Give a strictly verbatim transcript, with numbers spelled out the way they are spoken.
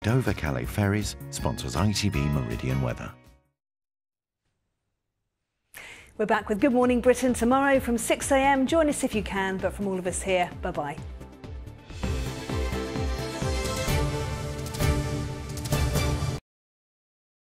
Dover-Calais Ferries sponsors I T B Meridian weather. We're back with Good Morning Britain tomorrow from six a m. Join us if you can, but from all of us here, bye-bye.